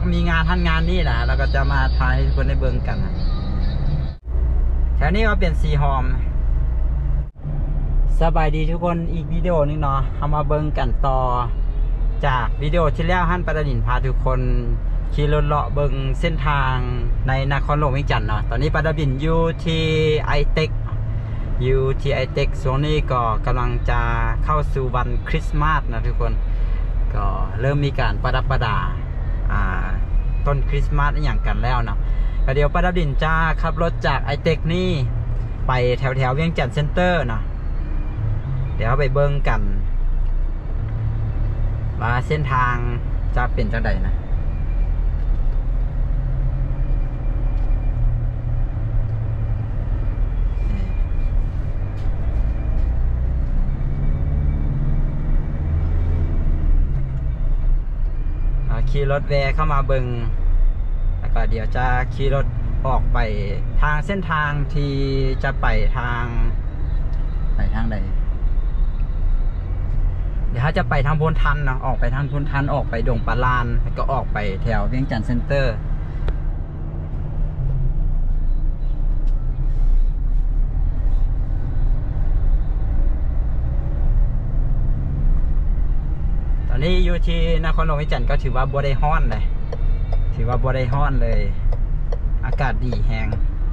มีงานท่านงานนี่แหละเราก็จะมาถ่ายให้ทุกคนได้เบิ่งกันนะแถวนี้ก็เป็นสีหอมสบายดีทุกคนอีกวิดีโอนึงเนาะเอามาเบิ่งกันต่อจากวิดีโอที่แล้วฮั่นประดินพาทุกคนขี่รถเลาะเบิ่งเส้นทางในนครหลวงเวียงจันทน์เนาะตอนนี้ประดินอยู่ที่ไอเต็กช่วงนี้ก็กำลังจะเข้าสู่วันคริสต์มาสนะทุกคนก็เริ่มมีการประดับประดาต้นคริสต์มาสอย่างกันแล้วเนาะเดี๋ยวประดินจะขับรถจากไอเต็กนี่ไปแถวเวียงจันทน์เซ็นเตอร์เนาะเดี๋ยวไปเบิ่งกันว่าเส้นทางจะเป็นจังใดนะขี่รถแวะเข้ามาเบิงแล้วก็เดี๋ยวจะขี่รถออกไปทางเส้นทางที่จะไปทางใดเดี๋ยวถ้าจะไปทางพนทันเนาะออกไปทางพนทันออกไปดงปลาลานแล้วก็ออกไปแถวเวียงจันทน์เซ็นเตอร์ตอนนี้อยู่ที่นครหลวงเวียงจันทน์ก็ถือว่าบ่ได้ฮ้อนเลยอากาศดีแฮง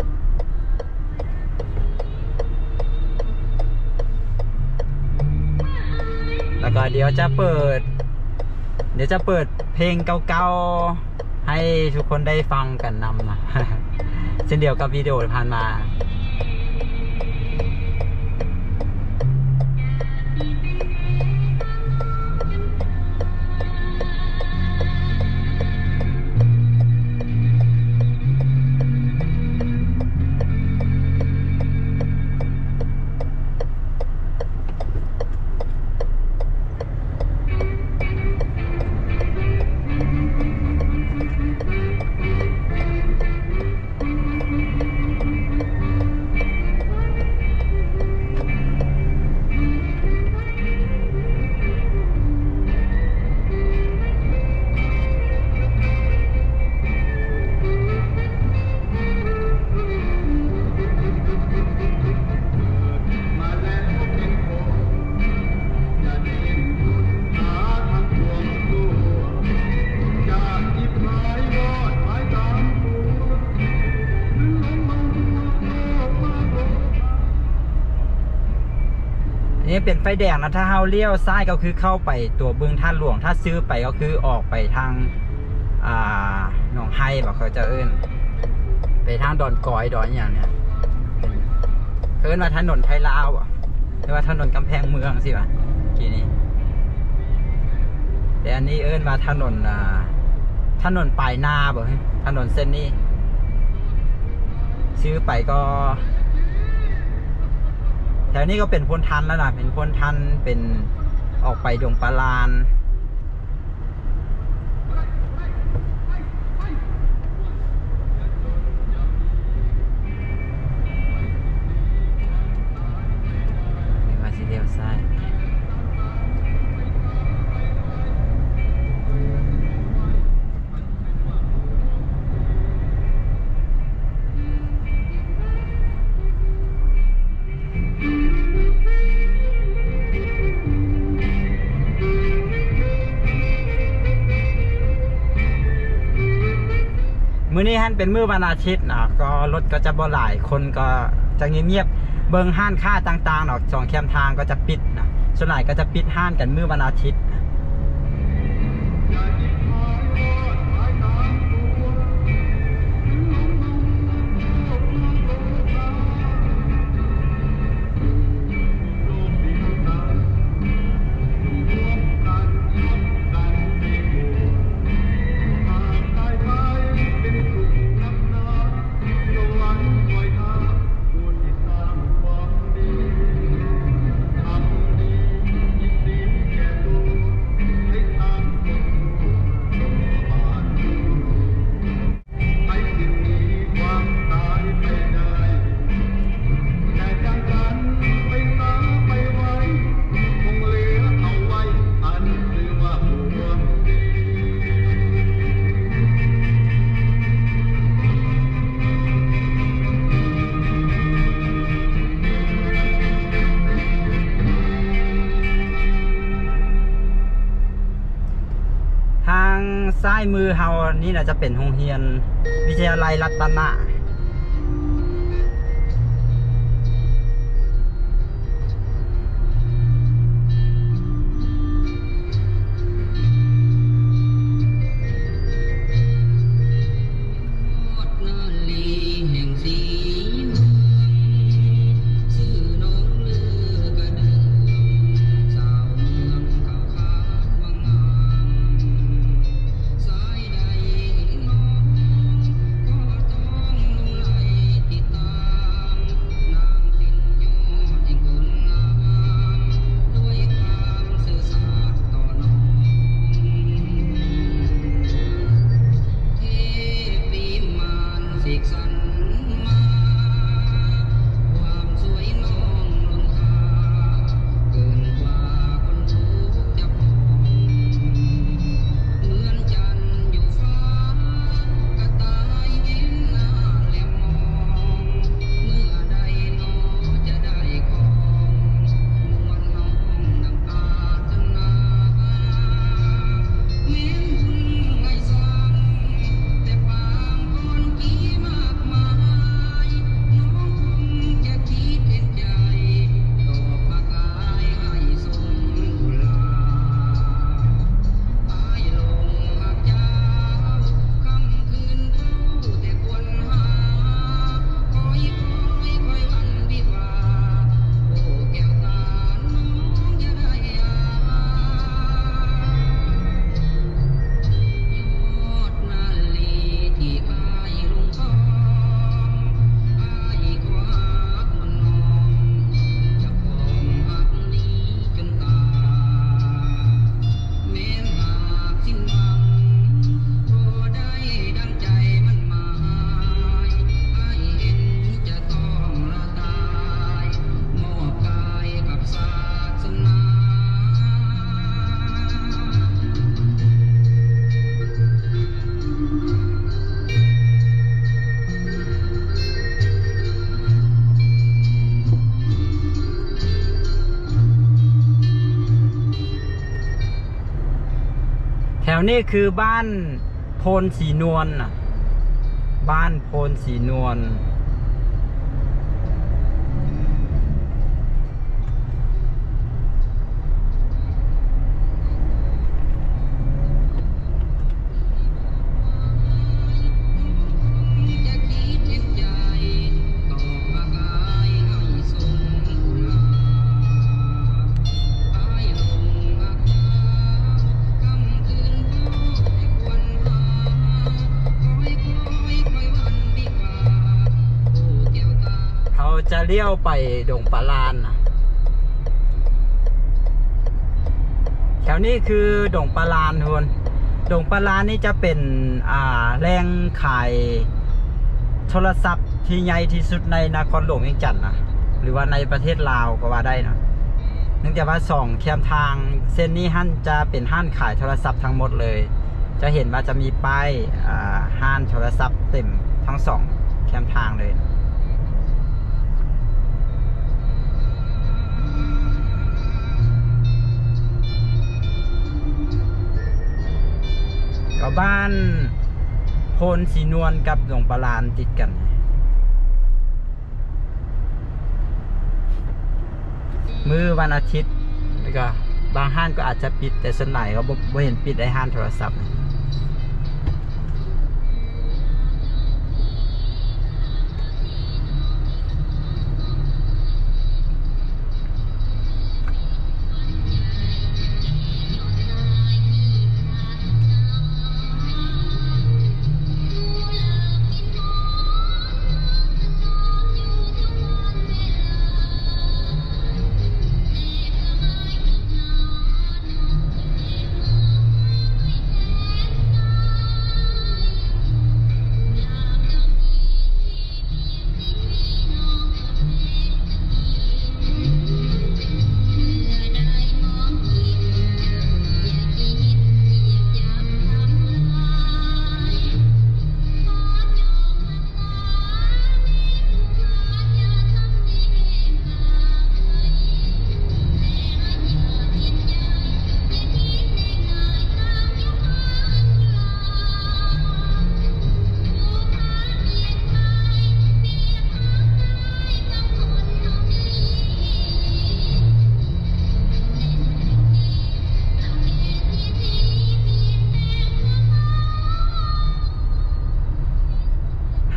แล้วก็เดี๋ยวจะเปิดเพลงเก่าๆให้ทุกคนได้ฟังกันนำนะเช่นเดียวกับวิดีโอที่ผ่านมานี่เป็นไฟแดงนะถ้าเฮาเลี้ยวซ้ายก็คือเข้าไปตัวบึงท่าหลวงถ้าซื้อไปก็คือออกไปทางหนองไฮบอกเขาจะไปทางดอนกอยดอนอย่างเนี้ยเขาว่าถนนไทยลาวอ่ะหรือว่าถนนกำแพงเมืองสิวะกี่นี้แต่อันนี้ว่าถนนปลายนาบอกถนนเส้นนี้ซื้อไปก็แถวนี้ก็เป็นพนทันแล้วนะเป็นพนทันเป็นออกไปดงปลาลานนี่ว่าสิเดียวซ้ายมื้อนี้ฮั่นเป็นมื้อวันอาทิตย์นะก็รถก็จะบ่หลายคนก็จะเงียบๆเบิ่งห้านค้าต่างๆเนาะ2แคมทางก็จะปิดนะส่วนใหญ่ก็จะปิดห้านกันมื้อวันอาทิตย์ซ้ายมือเฮานี่น่าจะเป็นโรงเรียนวิทยาลัยรัตนะแถวนี้คือบ้านโพนสีนวลน่ะบ้านโพนสีนวลจะเลี้ยวไปดงปลาลานแถวนี้คือดงปลาลานทุกคนดงปลาลานนี่จะเป็นแหล่งขายโทรศัพท์ที่ใหญ่ที่สุดในนครหลวงเวียงจันทน์นะหรือว่าในประเทศลาวก็ว่าได้นะเนื่องจากว่า2 แคมทางเส้นนี้ห้านจะเป็นห้านขายโทรศัพท์ทั้งหมดเลยจะเห็นว่าจะมีป้ายห้านโทรศัพท์เต็มทั้ง2 แคมทางเลยก็บ้านโพนสีนวลกับดงปลาลานติดกันมื้อวันอาทิตย์แล้วก็บางห้านก็อาจจะปิดแต่ส่วนใหญ่ก็บ่เห็นปิดไอ้ห้านโทรศัพท์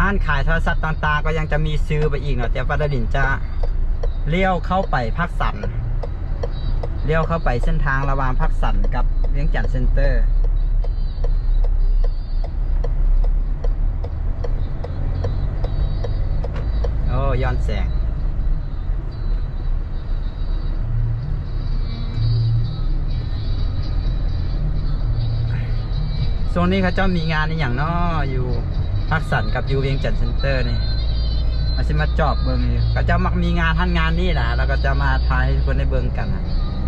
านขายโทรศัพท์ต่างๆก็ยังจะมีซื้อไปอีกเนาะแต่ปาดาลินจะเลี้ยวเข้าไปภาคสันเลี้ยวเข้าไปเส้นทางระหว่างภาคสันกับเวียงจันทน์เซ็นเตอร์โอ้ย้อนแสงโซนนี้เขาเจ้ามีงานในอย่างน้ออยู่ภาคสันกับอยู่เวียงจันทน์เซ็นเตอร์นี่มาสิมาจอบเบิ้งอยู่เขาเจ้ามักมีงานท่านงานนี่แหละแล้วก็จะมาทายให้ทุกคนได้เบิ้งกันนะ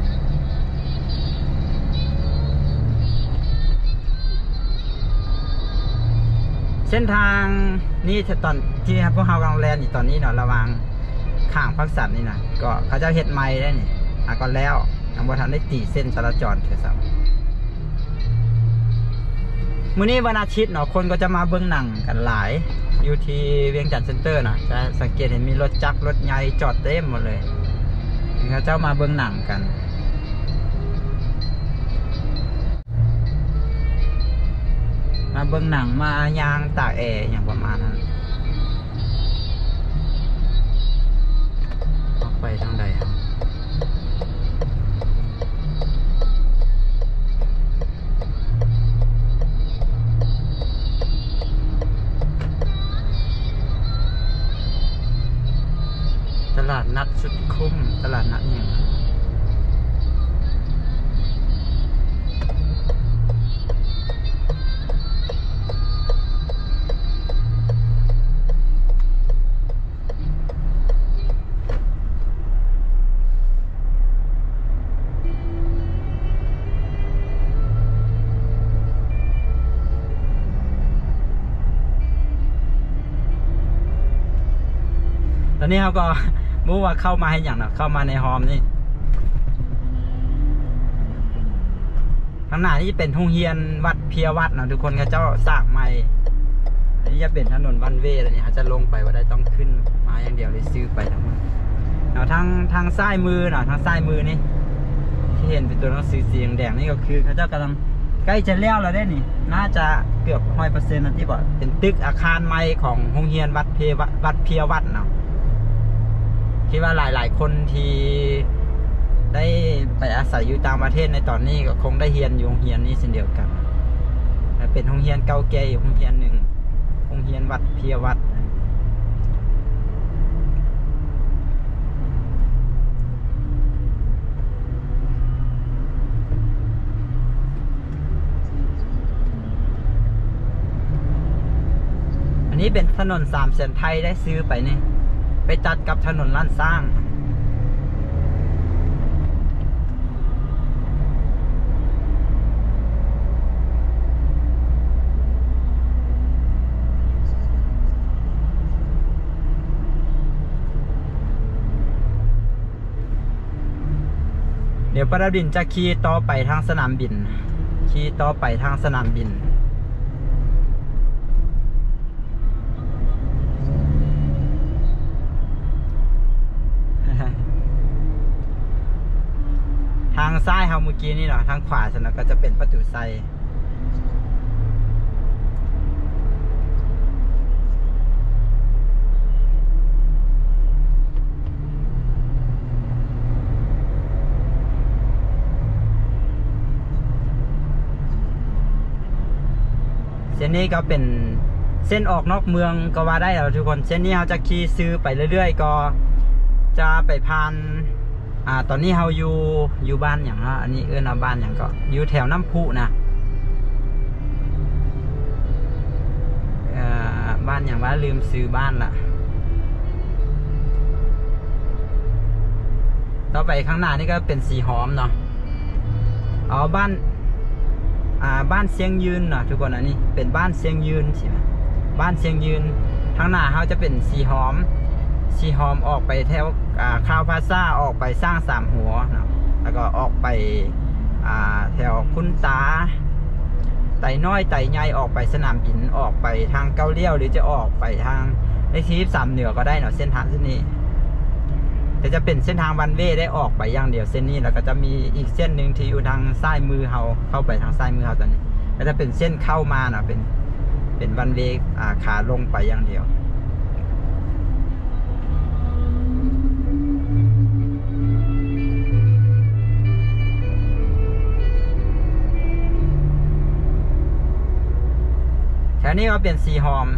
เส้นทางนี่ตอนที่พวกเรากำลังแลนอยู่ตอนนี้เนาะระหว่างข้างภาคสันนี่นะก็เขาเจ้าเฮ็ดไม้ได้นี่ก็แล้วยังบ่ทันได้ตีเส้นจราจรเท่าไหร่มื้อนี้วันอาทิตย์เนาะคนก็จะมาเบิ่งหนังกันหลายอยู่ที่เวียงจันทน์เซ็นเตอร์นะจะสังเกตเห็นมีรถจักรรถใหญ่จอดเต็มหมดเลยเขาเจ้ามาเบิ่งหนังกันมาเบิ่งหนังมายางตากแอร์อย่างประมาณนั้นออกไปทางใดครับตลาดนัดสุดคุ้มตลาดนัดเนี่ยตอนนี้เขาก็รู้ว่าเข้ามาให้อย่างนะเข้ามาในฮอมนี่ข้างหน้านี่เป็นทุ่งเฮียนวัดเพียวัดนะทุกคนเขาเจ้าสร้างใหม่อันนี้จะเป็นถนนวันเวย์อะไรเนี่ยเขาจะลงไปว่าได้ต้องขึ้นมาอย่างเดียวเลยซื้อไปทั้งหมดเนาะทางซ้ายมือเนาะทางซ้ายมือนี่ที่เห็นเป็นตัวหนังสือสีแดงนี่ก็คือเขาเจ้ากำลังใกล้จะแล้วแล้วได้นี่น่าจะเกือบ100%นะที่บอกเป็นตึกอาคารใหม่ของโรงเรียนวัดเพียวัดเนาะคิดว่าหลายๆคนที่ได้ไปอาศัยอยู่ต่างประเทศในตอนนี้ก็คงได้เรียนอยู่โรงเรียนนี้เช่นเดียวกันเป็นโรงเรียนเก่าแก่อยู่โรงเรียนหนึ่งโรงเรียนวัดเพียวัดอันนี้เป็นถนน3 เส้นไทยได้ซื้อไปเนี่ยไปตัดกับถนนล้านสร้างเดี๋ยวปาดาบินจะขี่ต่อไปทางสนามบินขี่ต่อไปทางสนามบินทางซ้ายเฮาเมื่อกี้นี่เนาะทางขวาฉันก็จะเป็นประตูไซเส้นนี้ก็เป็นเส้นออกนอกเมืองก็ว่าได้แล้วทุกคนเส้นนี้เราจะขี่ซื้อไปเรื่อยๆก็จะไปผ่านตอนนี้เราอยู่บ้านอย่างนะอันนี้บ้านอย่างก็อยู่แถวน้ำพุนะบ้านอย่างว่าลืมซื้อบ้านละต่อไปข้างหน้านี่ก็เป็นสีหอมเนาะบ้านเสียงยืนเนาะทุกคนอันนี้เป็นบ้านเสียงยืนใช่ไหมบ้านเสียงยืนข้างหน้าเขาจะเป็นสีหอมออกไปแถวคาวพาซ่าออกไปสร้าง3 หัวนะแล้วก็ออกไปแถวคุณตาไต่น้อยไต่ใหญ่ออกไปสนามบินออกไปทางเกาเลี้ยวหรือจะออกไปทางในที่3 เหนือก็ได้เนาะเส้นทางเส้นนี้แต่จะเป็นเส้นทางวันเวย์ได้ออกไปอย่างเดียวเส้นนี้แล้วก็จะมีอีกเส้นหนึ่งที่อยู่ทางซ้ายมือเขาเข้าไปทางซ้ายมือเขาตอนนี้ก็จะเป็นเส้นเข้ามาเนาะเป็นเป็นวันเวกขาลงไปอย่างเดียวแถวนี้ก็เป็นสีหอม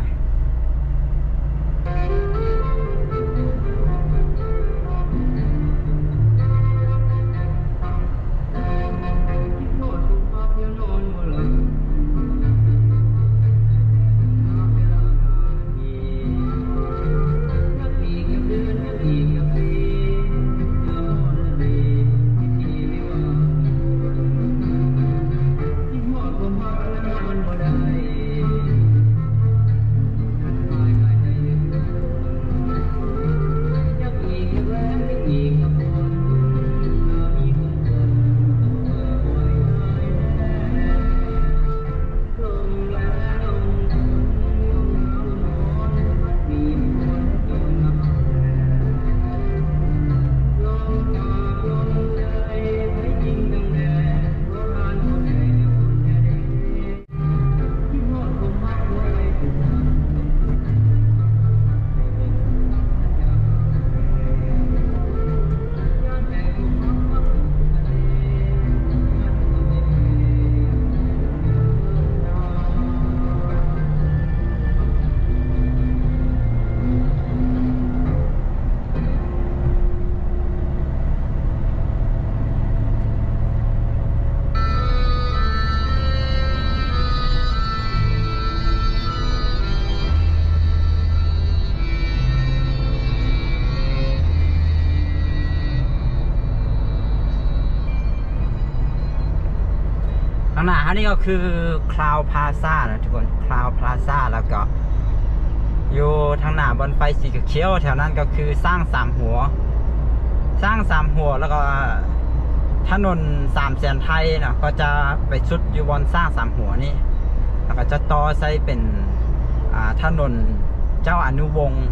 ข้างหน้านี่ก็คือคลาวพลาซ่านะทุกคนคลาวพลาซ่าแล้วก็อยู่ทางหน้าบนไฟสีเขียวแถวนั้นก็คือสร้างสามหัวแล้วก็ถนนสามแสนไทยนะก็จะไปชุดอยู่บนสร้างสามหัวนี่แล้วก็จะต่อใส่เป็นถนนเจ้าอนุวงศ์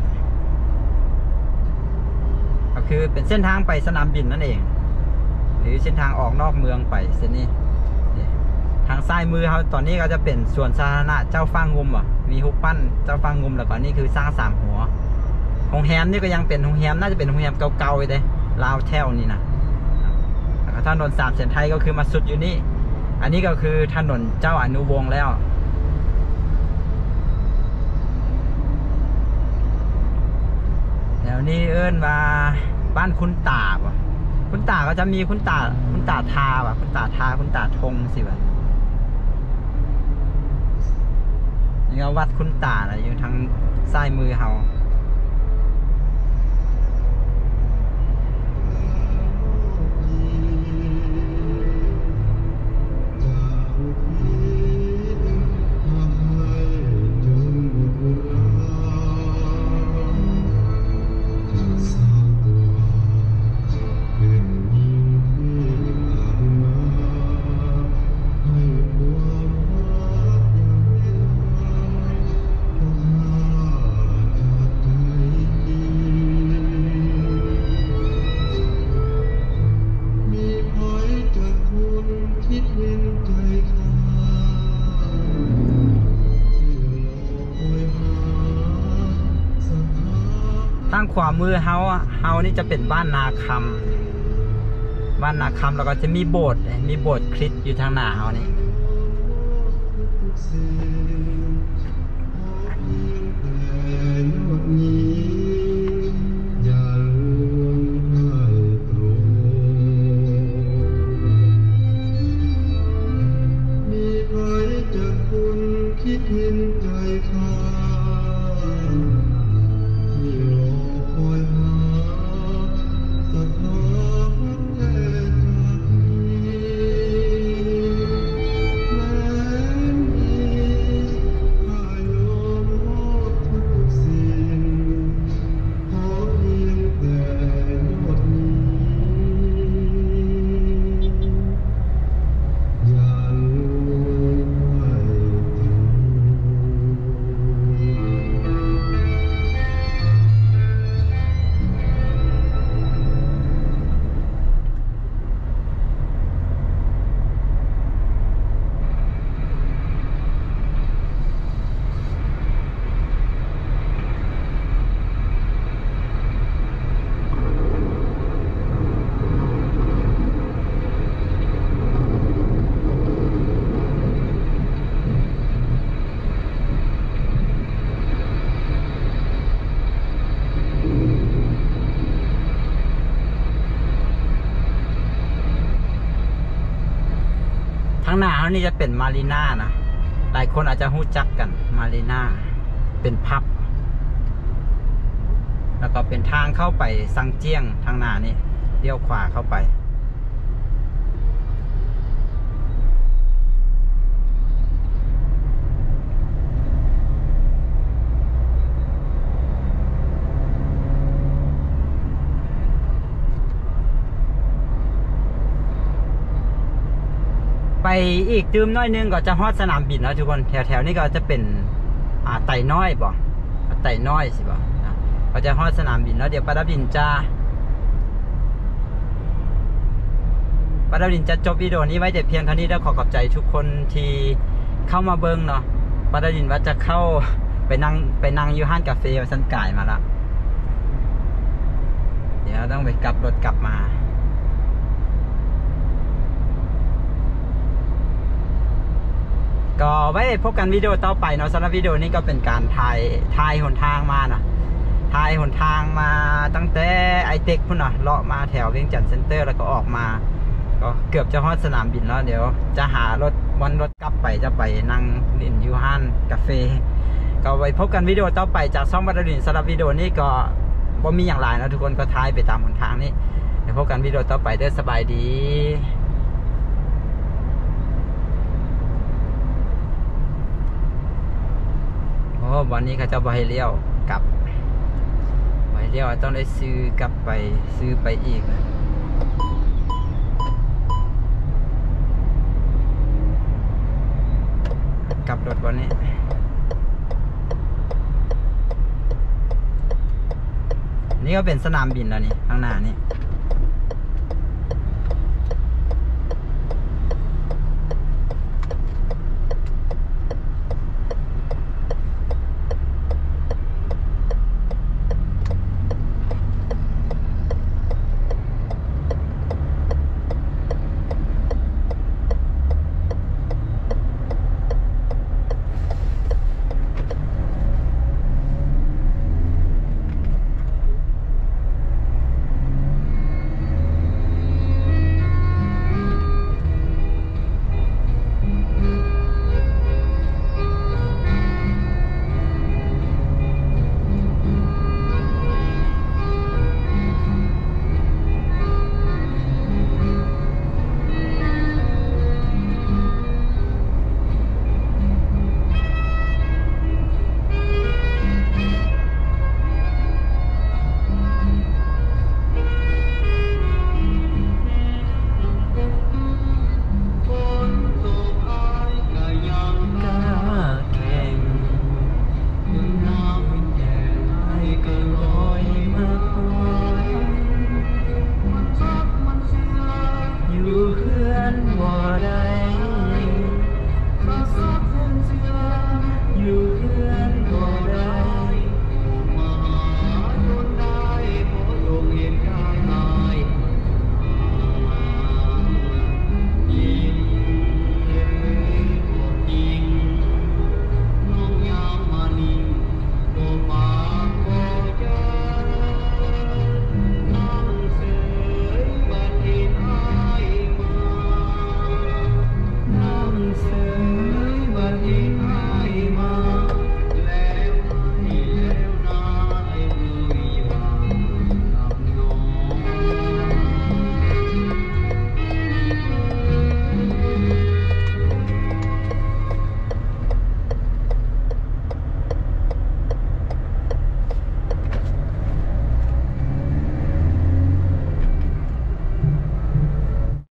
ก็คือเป็นเส้นทางไปสนามบินนั่นเองหรือเส้นทางออกนอกเมืองไปเส้นนี้ทางซ้ายมือเขาตอนนี้ก็จะเป็นสวนสาธารณะเจ้าฟ้างุมมีฮุกปั้นเจ้าฟ้างุมแล้วก็นี่คือสร้างสามหัวโรงแรมนี่ก็ยังเป็นโรงแรมน่าจะเป็นโรงแรมเก่าๆเลยลาวแถวนี่นะถนนสามเส้นไทยก็คือมาสุดอยู่นี่อันนี้ก็คือถนนเจ้าอนุวงศ์แล้วแล้วนี่เอิ้นมาบ้านคุณตาป่ะคุณตาก็จะมีคุณตาทาป่ะคุณตาทาคุณตาทงสิป่ะนี่ก็วัดคุณตานะอยู่ทางซ้ายมือเฮาทางขวามือเฮานี่จะเป็นบ้านนาคำแล้วก็จะมีโบสถ์คริสต์อยู่ทางหน้าเฮานี่ทางหน้าเขานี่จะเป็นมารีน่านะหลายคนอาจจะรู้จักกันมารีน่าเป็นพับแล้วก็เป็นทางเข้าไปซังเจี้ยงทางหน้านี่เลี้ยวขวาเข้าไปไปอีกตื้มน้อยนึงก็จะฮอดสนามบินแล้วทุกคนแถวๆนี้ก็จะเป็นไต่น้อยบ่ไต่น้อยสิบ่ก็จะฮอดสนามบินแล้วเดี๋ยวปาดับดินจะจบวิดีโอนี้ไว้แต่เพียงเท่านี้แล้วขอขอบใจทุกคนที่เข้ามาเบิ้งเนาะปาดับดินว่าจะเข้าไปนั่งอยู่ห้านกาแฟสันก่ายมาละเดี๋ยวต้องไปกลับรถกลับมาก็ไว้พบกันวิดีโอต่อไปเนาะสำหรับวิดีโอนี้ก็เป็นการถ่ายหนทางมานะถ่ายหนทางมาตั้งแต่ไอเต็กพุ่นนะเลาะมาแถวเวียงจันทร์เซ็นเตอร์แล้วก็ออกมาก็เกือบจะฮอดสนามบินแล้วเดี๋ยวจะหารถวันรถกลับไปจะไปนั่งลินยูฮันกาแฟก็ไว้พบกันวิดีโอต่อไปจากช่องบัตรดินสำหรับวิดีโอนี้ก็บ่มีอย่างไรนะทุกคนก็ถ่ายไปตามหนทางนี้เดี๋ยวพบกันวิดีโอต่อไปเด้อสบายดีวันนี้เขาจะไปเลี้ยวกลับไปเลี้ยวต้องได้ซื้อกลับไปซื้อไปอีกกลับรถวันนี้นี่ก็เป็นสนามบินแล้วนี่ข้างหน้านี้